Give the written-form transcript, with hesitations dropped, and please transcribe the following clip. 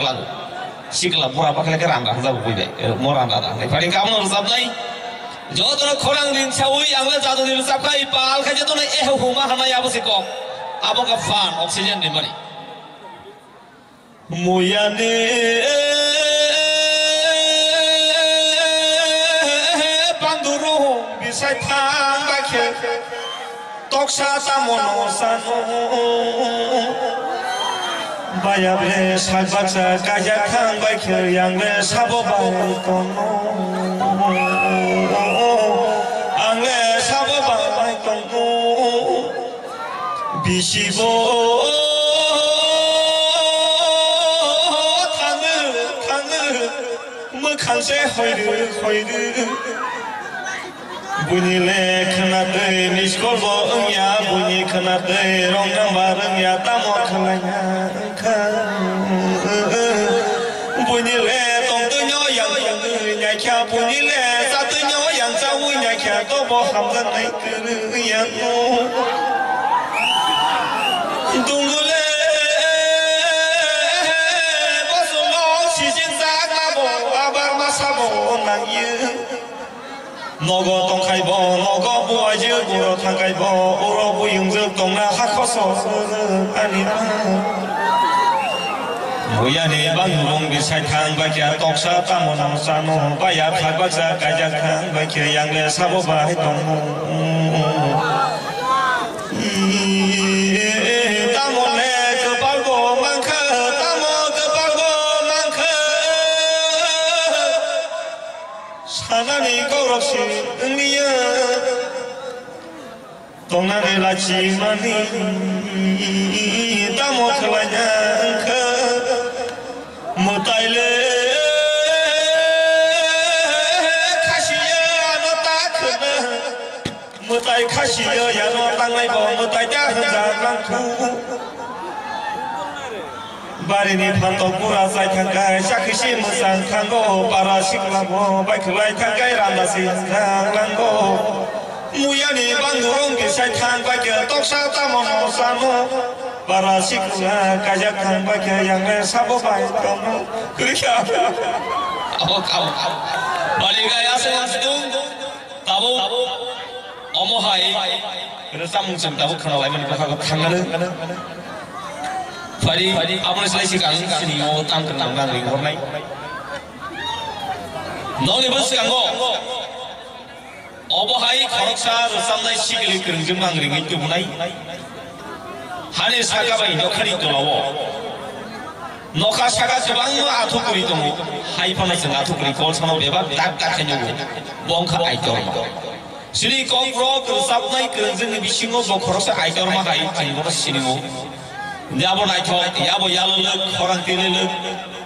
kelang si kelang pura pakai keran dah jauh boleh moran dah paling kamu harus sampai jauh tu nak korang ring cawi yang le jatuh di sampai pal kerja tu nak humah hana ya besi kok apa ke fan oksigen di mana muyane panduru bisa tang bakke toksa tamono sanu bayabe salbatsa kajak tang bakke yang le sabo bai kono angle sabo bai kono bisibo kanse hoydu buni le khnate miskol bo ya buni khnate rong nambar ya tamo khlanya kha buni le tong tu nyo yang nya kha buni le sa tu nyo yang sa wu nya kha to bo ham gan nai ku ya dung le nogo tong khai bo nogo bu aje buro thang khai bo oro bu yung jeb tong na ha khoso ani buya ne bang rong bi sai thang ba kya tok sa ta mo nam sa no ba ya thak ba sa ka ja thang ba kya yang le sa bo ba hai tong ta mo ne ke ba go man kha ta mo ke ba go man kha 산안이 거럭시 응리야 동남에 라치마니 따모클라냐 그 못달래 카시야 너 따크나 못달 카시야 야너 땅라이 보 못달 자한자랑투 바리니 판도 뿌라 사이 탕가이 샤크시 무산 탕고 파라시클라보 바이클라이 탕가이 란다시 탕랑고 무야니 방구롱기 사이 탕바이게 똑사 따모노 사모 파라시클라 가자 탕바이게 양레 사보 바이토노 그렇게 아보 바리가 야세야 시동 따보 어머하이 그래서 뭉침 따보 카나라이 머니 바카가 탕가르 Fadi, apa selesai sekarang sini mau tangkap tanggang lingkor naik. Nol ibu sekarang apa hai koroksa resam naik sikili kerjum angring itu mulai. Hari saka bayi dokter itu lawo. Noka saka sebang atu kuri itu mu. Hai panai seng atu kuri kol sama bebas tak kenyugu. Bongkar aitor mah. Sini kongro resam naik kerjum bisingo bongkoroksa aitor mah hai tinggal sini mu. Yabo naik thong, yabo yalo lek, orang tile lek,